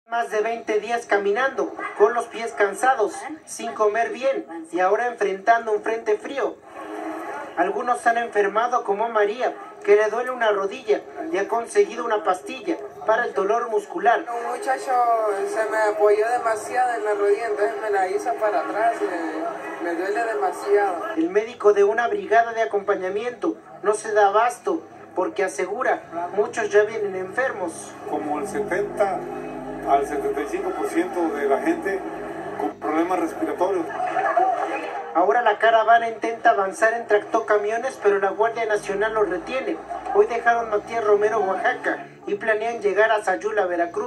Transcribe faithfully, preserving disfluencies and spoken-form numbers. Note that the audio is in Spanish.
Más de veinte días caminando, con los pies cansados, sin comer bien y ahora enfrentando un frente frío. Algunos han enfermado como María, que le duele una rodilla y ha conseguido una pastilla para el dolor muscular. Un muchacho se me apoyó demasiado en la rodilla, entonces me la hizo para atrás, me, me duele demasiado. El médico de una brigada de acompañamiento no se da abasto porque asegura, muchos ya vienen enfermos. Como el setenta al setenta y cinco por ciento de la gente con problemas respiratorios. Ahora la caravana intenta avanzar en tractocamiones, pero la Guardia Nacional los retiene. Hoy dejaron Matías Romero, Oaxaca, y planean llegar a Sayula, Veracruz.